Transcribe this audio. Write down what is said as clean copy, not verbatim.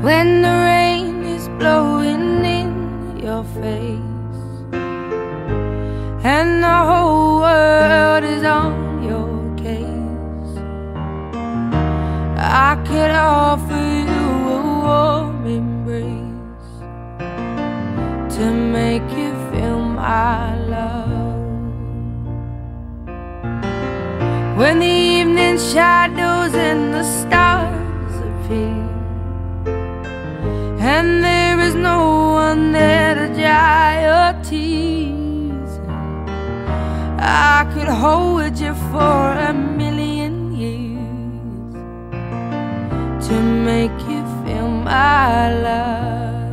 when the rain is blowing in your face and the whole world is on your case. I could offer you a warm embrace to make you feel my love. When the evening shadows and the stars appear and there is no one there to dry your tears, I could hold you for a million years to make you feel my love.